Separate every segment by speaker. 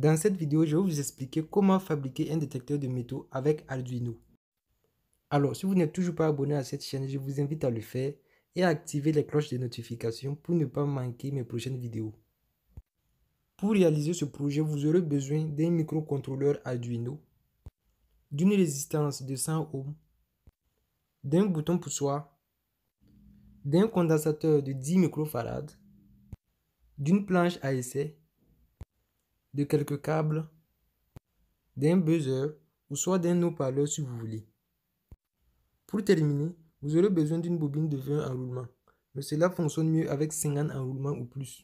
Speaker 1: Dans cette vidéo, je vais vous expliquer comment fabriquer un détecteur de métaux avec Arduino. Alors, si vous n'êtes toujours pas abonné à cette chaîne, je vous invite à le faire et à activer les cloches de notification pour ne pas manquer mes prochaines vidéos. Pour réaliser ce projet, vous aurez besoin d'un microcontrôleur Arduino, d'une résistance de 100 ohms, d'un bouton poussoir, d'un condensateur de 10 microfarads, d'une planche à essai, de quelques câbles, d'un buzzer ou soit d'un haut-parleur si vous voulez. Pour terminer, vous aurez besoin d'une bobine de 20 enroulements, mais cela fonctionne mieux avec 50 enroulements ou plus.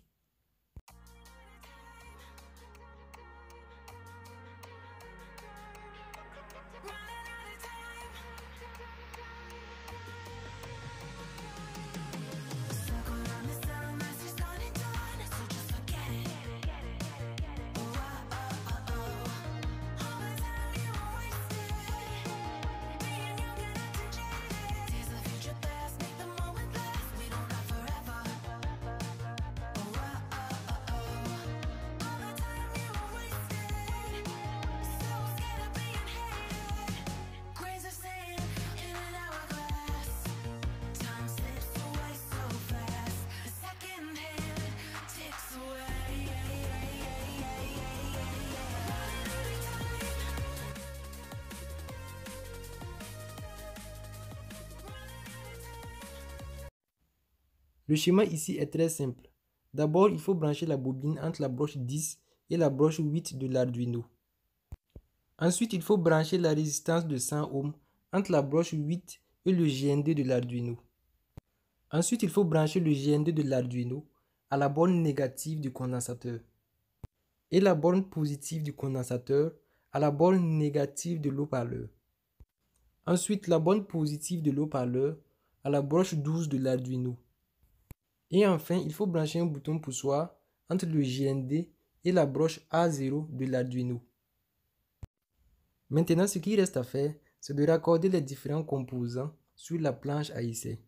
Speaker 1: Le schéma ici est très simple. D'abord, il faut brancher la bobine entre la broche 10 et la broche 8 de l'Arduino. Ensuite, il faut brancher la résistance de 100 ohms entre la broche 8 et le GND de l'Arduino. Ensuite, il faut brancher le GND de l'Arduino à la borne négative du condensateur et la borne positive du condensateur à la borne négative de l'haut-parleur. Ensuite, la borne positive de l'haut-parleur à la broche 12 de l'Arduino. Et enfin, il faut brancher un bouton poussoir entre le GND et la broche A0 de l'Arduino. Maintenant, ce qui reste à faire, c'est de raccorder les différents composants sur la planche à essai.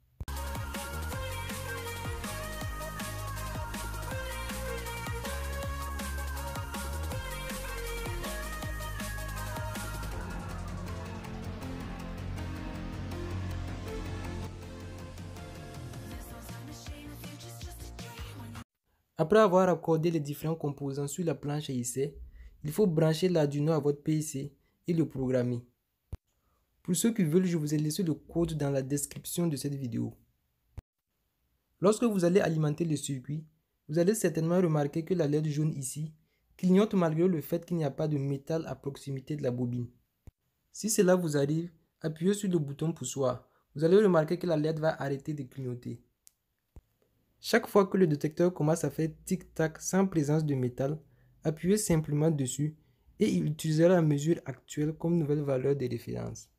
Speaker 1: Après avoir raccordé les différents composants sur la planche à essai, il faut brancher l'Arduino à votre PC et le programmer. Pour ceux qui veulent, je vous ai laissé le code dans la description de cette vidéo. Lorsque vous allez alimenter le circuit, vous allez certainement remarquer que la LED jaune ici clignote malgré le fait qu'il n'y a pas de métal à proximité de la bobine. Si cela vous arrive, appuyez sur le bouton poussoir. Vous allez remarquer que la LED va arrêter de clignoter. Chaque fois que le détecteur commence à faire tic-tac sans présence de métal, appuyez simplement dessus et il utilisera la mesure actuelle comme nouvelle valeur de référence.